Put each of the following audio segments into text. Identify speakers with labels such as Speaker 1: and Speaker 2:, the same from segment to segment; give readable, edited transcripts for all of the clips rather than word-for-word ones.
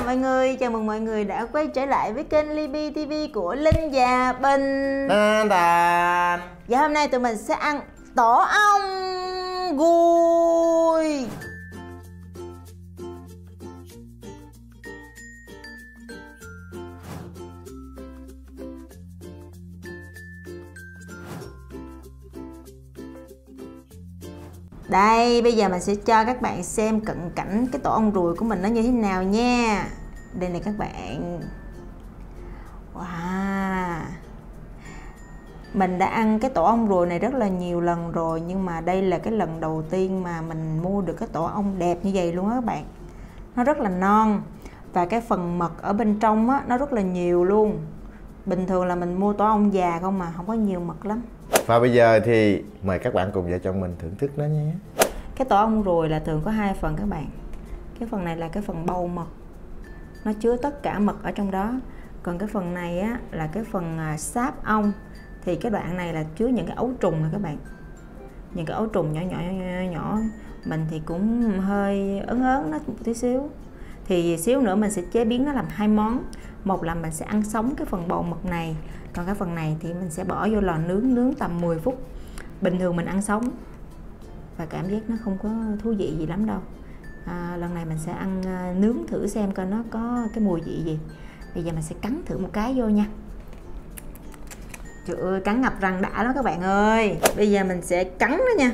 Speaker 1: mọi người, chào mừng mọi người đã quay trở lại với kênh LIBI TV của Linh và Bình. Và hôm nay tụi mình sẽ ăn tổ ong gùi. Đây, bây giờ mình sẽ cho các bạn xem cận cảnh cái tổ ong ruồi của mình nó như thế nào nha. Đây này các bạn. Wow. Mình đã ăn cái tổ ong ruồi này rất là nhiều lần rồi, nhưng mà đây là cái lần đầu tiên mà mình mua được cái tổ ong đẹp như vậy luôn á các bạn. Nó rất là non và cái phần mật ở bên trong á, nó rất là nhiều luôn. Bình thường là mình mua tổ ong già không mà không có nhiều mật lắm.
Speaker 2: Và bây giờ thì mời các bạn cùng vợ chồng mình thưởng thức nó nhé.
Speaker 1: Cái tổ ong ruồi là thường có hai phần các bạn. Cái phần này là cái phần bầu mật, nó chứa tất cả mật ở trong đó. Còn cái phần này á, là cái phần sáp ong. Thì cái đoạn này là chứa những cái ấu trùng này các bạn. Những cái ấu trùng nhỏ. Mình thì cũng hơi ớn nó một tí xíu. Thì xíu nữa mình sẽ chế biến nó làm hai món. Một là mình sẽ ăn sống cái phần bầu mật này, còn cái phần này thì mình sẽ bỏ vô lò nướng tầm 10 phút. Bình thường mình ăn sống và cảm giác nó không có thú vị gì lắm đâu. Lần này mình sẽ ăn nướng thử xem coi nó có cái mùi vị gì. Bây giờ mình sẽ cắn thử một cái vô nha. Trời ơi, cắn ngập răng đã lắm các bạn ơi. Bây giờ mình sẽ cắn nó nha.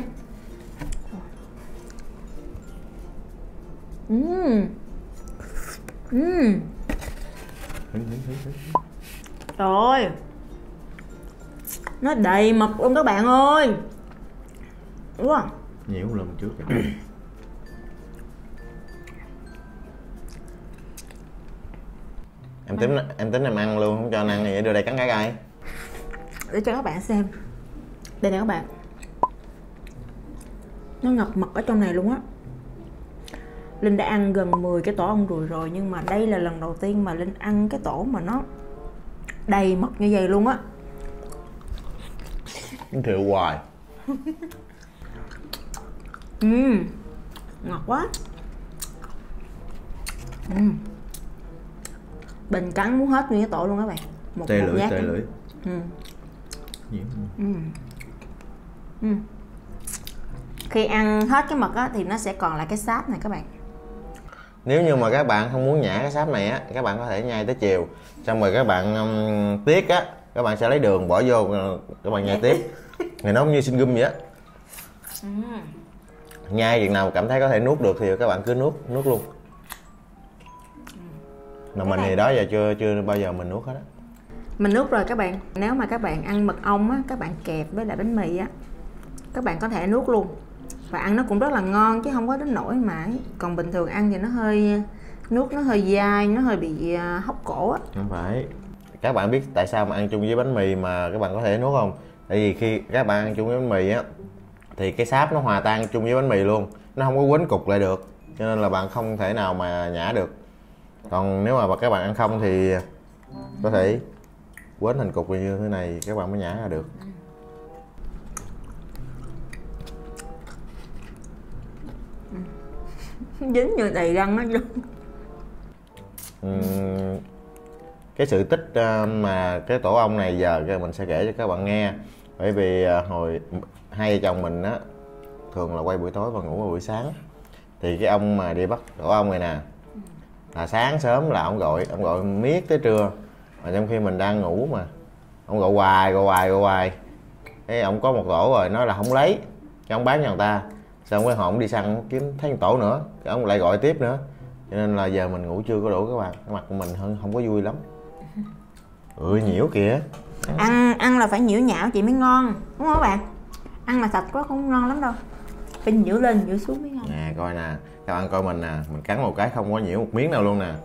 Speaker 1: Trời ơi, nó đầy mật luôn các bạn ơi. Đúng không?
Speaker 2: Nhiều lần trước em tính em ăn luôn, không cho anh ăn vậy, đưa đây cắn cái coi
Speaker 1: để cho các bạn xem. Đây nè các bạn, nó ngập mật ở trong này luôn á. Linh đã ăn gần 10 cái tổ ong ruồi rồi, nhưng mà đây là lần đầu tiên mà Linh ăn cái tổ mà nó đầy mật như vậy luôn á.
Speaker 2: Thiệu hoài.
Speaker 1: Ngọt quá. Bình cắn muốn hết nguyên cái tổ luôn các bạn.
Speaker 2: Tê lưỡi.
Speaker 1: Khi ăn hết cái mật á, thì nó sẽ còn lại cái sáp này các bạn.
Speaker 2: Nếu như mà các bạn không muốn nhả cái sáp này á, các bạn có thể nhai tới chiều, xong rồi các bạn tiếc á, các bạn sẽ lấy đường bỏ vô, các bạn nhai tiếp. Này nó như sinh gum vậy á. Nhai chừng nào cảm thấy có thể nuốt được thì các bạn cứ nuốt luôn. Mà mình thì đó giờ chưa bao giờ mình nuốt hết á.
Speaker 1: Mình nuốt rồi các bạn. Nếu mà các bạn ăn mật ong á, các bạn kẹp với lại bánh mì á, các bạn có thể nuốt luôn. Và ăn nó cũng rất là ngon chứ không có đến nỗi mà. Còn bình thường ăn thì nó hơi nuốt nó hơi dai, nó hơi bị hốc cổ á.
Speaker 2: Không phải. Các bạn biết tại sao mà ăn chung với bánh mì mà các bạn có thể nuốt không? Tại vì khi các bạn ăn chung với bánh mì á thì cái sáp nó hòa tan chung với bánh mì luôn, nó không có quấn cục lại được, cho nên là bạn không thể nào mà nhả được. Còn nếu mà các bạn ăn không thì có thể quấn thành cục như thế này các bạn mới nhả ra được.
Speaker 1: Dính như đầy răng nó luôn.
Speaker 2: Cái sự tích mà cái tổ ong này giờ mình sẽ kể cho các bạn nghe. Bởi vì hồi hai vợ chồng mình á thường là quay buổi tối và ngủ vào buổi sáng, thì cái ông mà đi bắt tổ ong này nè là sáng sớm là ông gọi miết tới trưa, mà trong khi mình đang ngủ mà ông gọi hoài. Cái ông có một tổ rồi nói là không lấy, cho ông bán cho người ta. Xong cái ông đi săn ông kiếm thấy một tổ nữa, cái ông lại gọi tiếp nữa, cho nên là giờ mình ngủ chưa có đủ các bạn. Cái mặt của mình không có vui lắm. Nhiễu kìa.
Speaker 1: Ăn là phải nhiễu nhão chị mới ngon, đúng không các bạn? Ăn mà sạch quá không ngon lắm đâu, phải nhiễu lên nhiễu xuống mới ngon.
Speaker 2: Nè coi nè, các bạn coi mình nè, mình cắn một cái không có nhiễu một miếng nào luôn nè.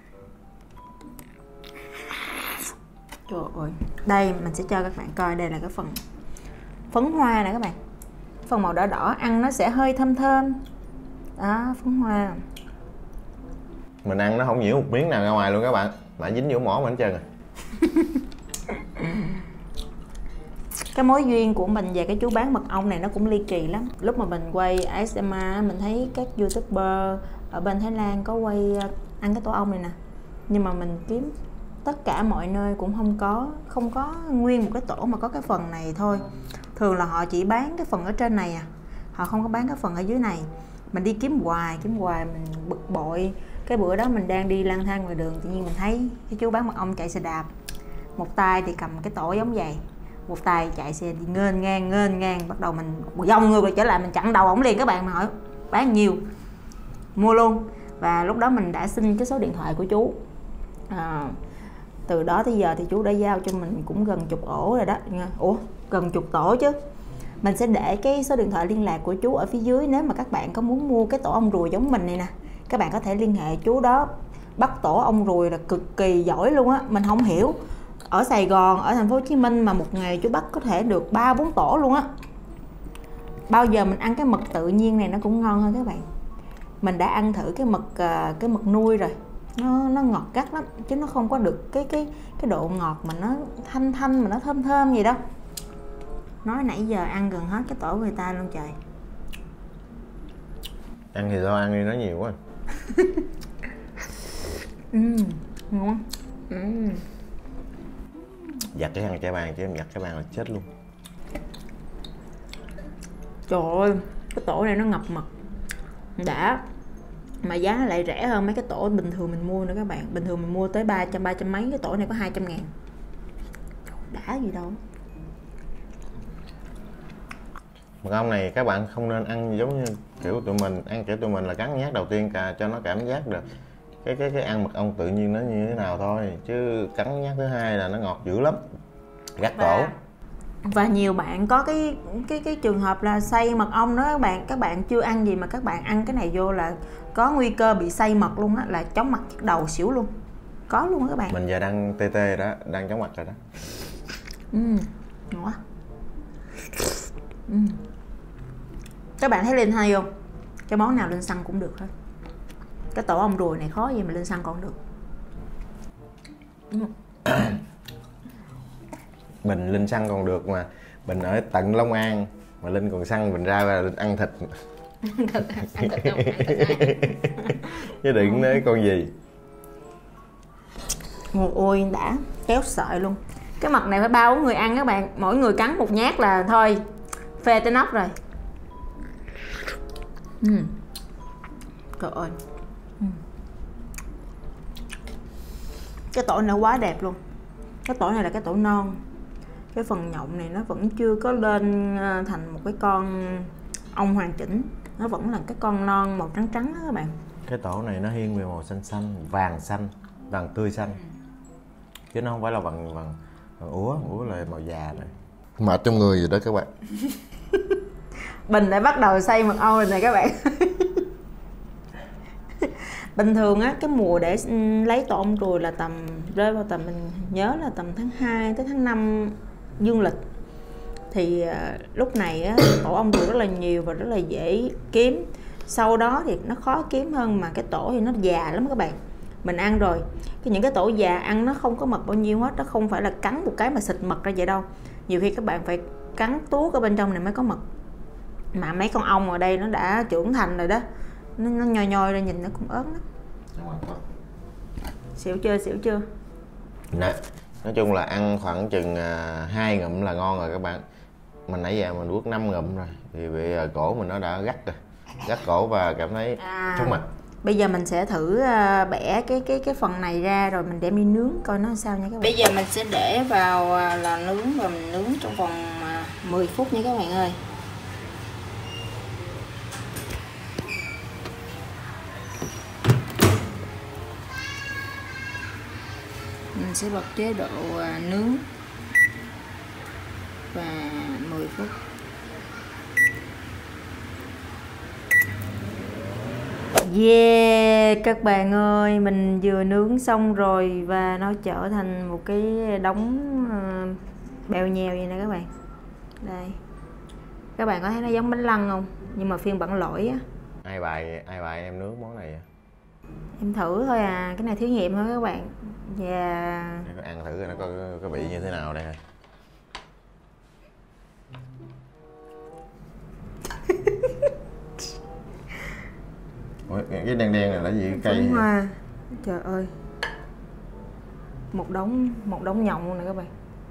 Speaker 1: Trời ơi, đây mình sẽ cho các bạn coi, đây là cái phần phấn hoa nè các bạn. Phần màu đỏ đỏ ăn nó sẽ hơi thơm đó, phấn hoa.
Speaker 2: Mình ăn nó không nhiễu một miếng nào ra ngoài luôn các bạn, mà dính vô mỏ mình hết trơn rồi.
Speaker 1: Cái mối duyên của mình về cái chú bán mật ong này nó cũng ly kỳ lắm. Lúc mà mình quay ASMR mình thấy các youtuber ở bên Thái Lan có quay ăn cái tổ ong này nè. Nhưng mà mình kiếm tất cả mọi nơi cũng không có nguyên một cái tổ mà có cái phần này thôi. Thường là họ chỉ bán cái phần ở trên này à, họ không có bán cái phần ở dưới này. Mình đi kiếm hoài mình bực bội. Cái bữa đó mình đang đi lang thang ngoài đường, tự nhiên mình thấy cái chú bán mật ong chạy xe đạp, một tay thì cầm cái tổ giống vậy, một tay chạy xe đi nghênh ngang. Bắt đầu mình dông ngược lại trở lại, mình chặn đầu ổng liền. Các bạn mà hỏi bán nhiêu, mua luôn. Và lúc đó mình đã xin cái số điện thoại của chú. Từ đó tới giờ thì chú đã giao cho mình cũng gần chục ổ rồi đó. Ủa, gần chục tổ chứ. Mình sẽ để cái số điện thoại liên lạc của chú ở phía dưới. Nếu mà các bạn có muốn mua cái tổ ong ruồi giống mình này nè, các bạn có thể liên hệ chú đó. Bắt tổ ong ruồi là cực kỳ giỏi luôn á. Mình không hiểu, ở Sài Gòn, ở thành phố Hồ Chí Minh mà một ngày chú bắt có thể được 3-4 tổ luôn á. Bao giờ mình ăn cái mật tự nhiên này nó cũng ngon hơn các bạn. Mình đã ăn thử cái mật nuôi rồi, nó ngọt gắt lắm, chứ nó không có được cái độ ngọt mà nó thanh mà nó thơm gì đâu. Nói nãy giờ ăn gần hết cái tổ người ta luôn trời.
Speaker 2: Ăn thì do ăn đi, nói nhiều quá.
Speaker 1: Ngon.
Speaker 2: Giặt cái khăn chải bàn, chứ em giặt cái bàn là chết luôn.
Speaker 1: Trời ơi, cái tổ này nó ngập mật đã, mà giá nó lại rẻ hơn mấy cái tổ bình thường mình mua nữa các bạn. Bình thường mình mua tới 300 mấy, cái tổ này có 200.000. Đã gì đâu.
Speaker 2: Mật ong này các bạn không nên ăn giống như kiểu tụi mình ăn, kiểu tụi mình là cắn nhát đầu tiên cho nó cảm giác được cái ăn mật ong tự nhiên nó như thế nào thôi, chứ cắn nhát thứ hai là nó ngọt dữ lắm, gắt cổ.
Speaker 1: Và nhiều bạn có cái trường hợp là xay mật ong đó các bạn chưa ăn gì mà các bạn ăn cái này vô là có nguy cơ bị xay mật luôn á, là chóng mặt nhức đầu xỉu luôn. Có luôn á các bạn.
Speaker 2: Mình giờ đang tê tê đó, đang chóng mặt rồi đó.
Speaker 1: Ngon quá. Các bạn thấy Linh hay không? Cái món nào Linh xăng cũng được hết. Cái tổ ong ruồi này khó gì mà Linh xăng còn được.
Speaker 2: Bình Linh xăng còn được mà. Bình ở tận Long An mà Linh còn xăng Bình ra là Linh ăn thịt. Chứ đừng nói con gì.
Speaker 1: Ôi đã kéo sợi luôn. Cái mật này phải 3-4 người ăn các bạn. Mỗi người cắn một nhát là thôi phê tới nóc rồi. Trời ơi. Cái tổ này quá đẹp luôn. Cái tổ này là cái tổ non. Cái phần nhộng này nó vẫn chưa có lên thành một cái con ong hoàn chỉnh. Nó vẫn là cái con non màu trắng đó các bạn.
Speaker 2: Cái tổ này nó thiên về màu xanh, vàng tươi xanh. Chứ nó không phải là vàng úa là màu già rồi. Mệt trong người rồi đó các bạn.
Speaker 1: Bình đã bắt đầu xay mật ong rồi này các bạn. Bình thường á, cái mùa để lấy tổ ong ruồi là rơi vào tầm, mình nhớ là tầm tháng 2 tới tháng 5 dương lịch. Thì lúc này á, tổ ong ruồi rất là nhiều và rất là dễ kiếm. Sau đó thì nó khó kiếm hơn, mà cái tổ thì nó già lắm các bạn. Mình ăn rồi, những cái tổ già ăn nó không có mật bao nhiêu hết. Nó không phải là cắn một cái mà xịt mật ra vậy đâu. Nhiều khi các bạn phải cắn tuốt ở bên trong này mới có mật. Mà mấy con ong ở đây nó đã trưởng thành rồi đó, nó nhoi ra nhìn nó cũng ớn lắm. Xỉu chưa?
Speaker 2: Nè, nói chung là ăn khoảng chừng 2 ngụm là ngon rồi các bạn. Mình nãy giờ mình nuốt 5 ngụm rồi thì bị cổ mình nó đã gắt rồi, gắt cổ và cảm thấy trúng mặt.
Speaker 1: Bây giờ mình sẽ thử bẻ cái phần này ra rồi mình đem đi nướng coi nó sao nha các bạn. Bây giờ mình sẽ để vào lò nướng và mình nướng trong vòng 10 phút nha các bạn ơi. Mình sẽ bật chế độ nướng và 10 phút. Yeah, các bạn ơi, mình vừa nướng xong rồi và nó trở thành một cái đống bèo nhèo vậy nè các bạn. Đây. Các bạn có thấy nó giống bánh lăng không? Nhưng mà phiên bản lỗi á.
Speaker 2: Ai bài em nướng món này vậy?
Speaker 1: Em thử thôi à, cái này thí nghiệm thôi các bạn. Và
Speaker 2: để có ăn thử nó có vị như thế nào đây. Ủa, cái đen này là gì? Cây
Speaker 1: hoa. Trời ơi, một đống nhộng luôn nè các bạn.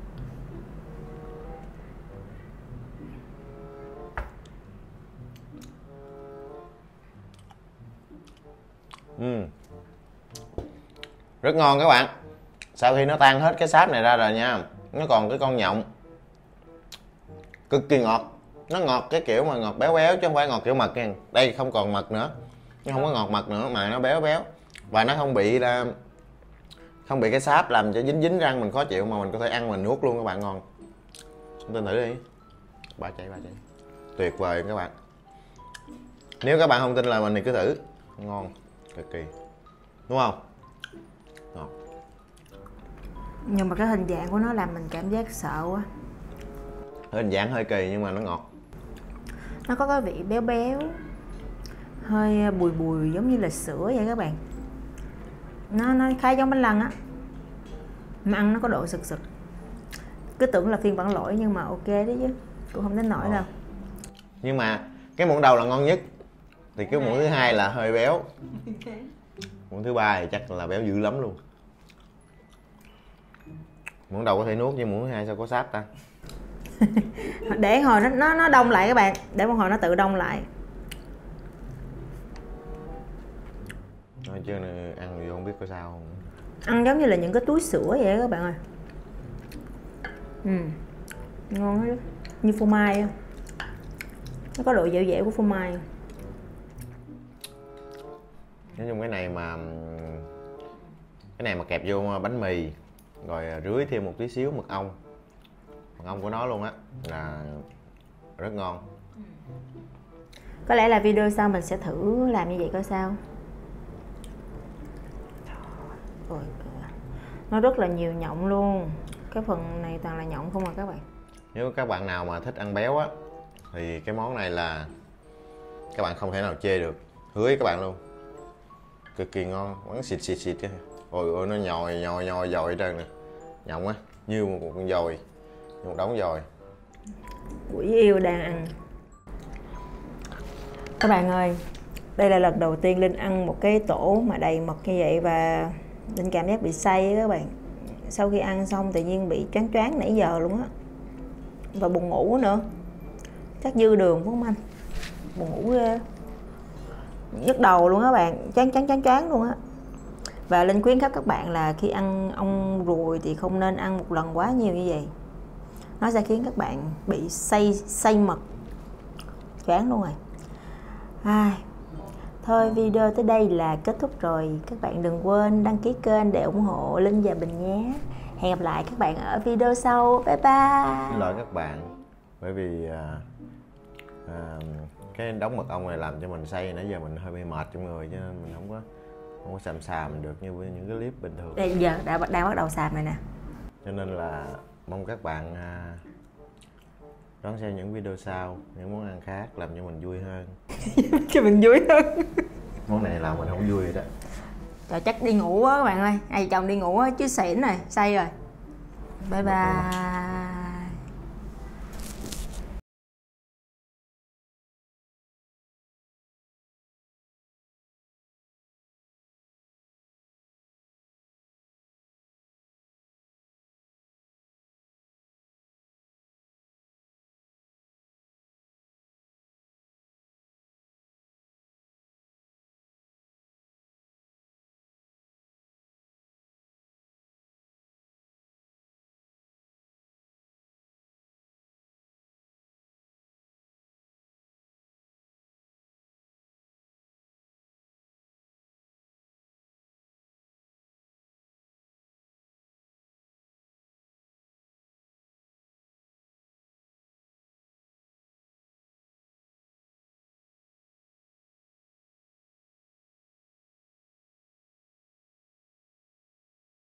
Speaker 2: Rất ngon các bạn. Sau khi nó tan hết cái sáp này ra rồi nha, nó còn cái con nhộng cực kỳ ngọt. Nó ngọt cái kiểu mà ngọt béo béo chứ không phải ngọt kiểu mật nha. Đây không còn mật nữa, nó không có ngọt mật nữa mà nó béo béo, và nó không bị cái sáp làm cho dính răng mình khó chịu, mà mình có thể ăn mình nuốt luôn các bạn. Ngon, tin thử đi. Ba chảy tuyệt vời các bạn. Nếu các bạn không tin là mình thì cứ thử. Ngon cực kỳ, đúng không? Ngon.
Speaker 1: Nhưng mà cái hình dạng của nó làm mình cảm giác sợ quá.
Speaker 2: Hình dạng hơi kỳ nhưng mà nó ngọt.
Speaker 1: Nó có cái vị béo béo, hơi bùi bùi giống như là sữa vậy các bạn. Nó khá giống bánh lăng á, mà ăn nó có độ sực sực. Cứ tưởng là phiên bản lỗi nhưng mà ok đấy chứ, cũng không đến nỗi đâu.
Speaker 2: Nhưng mà cái muỗng đầu là ngon nhất, thì cái muỗng thứ hai là hơi béo, muỗng thứ ba thì chắc là béo dữ lắm luôn. Muỗng đầu có thể nuốt nhưng muỗng thứ hai sao có sáp ta?
Speaker 1: Để hồi nó đông lại các bạn, để một hồi nó tự đông lại.
Speaker 2: Nói chứ ăn thì không biết có sao không.
Speaker 1: Ăn giống như là những cái túi sữa vậy các bạn ơi. Ngon hết, như phô mai. Nó có độ dẻo dẻo của phô mai.
Speaker 2: Nói chung cái này mà kẹp vô bánh mì rồi rưới thêm một tí xíu mật ong của nó luôn á là rất ngon.
Speaker 1: Có lẽ là video sau mình sẽ thử làm như vậy coi sao. Ôi, nó rất là nhiều nhộng luôn. Cái phần này toàn là nhộng không à các bạn.
Speaker 2: Nếu các bạn nào mà thích ăn béo á thì cái món này là các bạn không thể nào chê được, hứa với các bạn luôn. Cực kỳ ngon, quán xịt chứ. Ôi nó nhồi dồi trơn nè. Nhộng á, như một con dồi, như một đống dồi.
Speaker 1: Quỷ yêu đang ăn. Các bạn ơi, đây là lần đầu tiên Linh ăn một cái tổ mà đầy mật như vậy và Linh cảm giác bị say các bạn. Sau khi ăn xong tự nhiên bị choáng nãy giờ luôn á. Và buồn ngủ nữa. Chắc dư đường phải không anh? Buồn ngủ ghê. Nhức đầu luôn các bạn, choáng luôn á. Và Linh khuyến khích các bạn là khi ăn ong ruồi thì không nên ăn một lần quá nhiều như vậy. Nó sẽ khiến các bạn bị say mật. Choáng luôn rồi. Thôi video tới đây là kết thúc rồi. Các bạn đừng quên đăng ký kênh để ủng hộ Linh và Bình nhé. Hẹn gặp lại các bạn ở video sau. Bye bye.
Speaker 2: Xin lỗi các bạn, bởi vì cái đống mật ong này làm cho mình say, nãy giờ mình hơi bị mệt trong người cho nên mình không có xàm được như những cái clip bình thường.
Speaker 1: Đây giờ đang bắt đầu xàm này nè.
Speaker 2: Cho nên là mong các bạn đón xem những video sau, những món ăn khác làm cho mình vui hơn.
Speaker 1: Cho mình vui hơn.
Speaker 2: Món này làm mình không vui rồi đó.
Speaker 1: Trời, chắc đi ngủ quá các bạn ơi. Hai vợ chồng đi ngủ á chứ xỉn rồi, say rồi. Bye bye.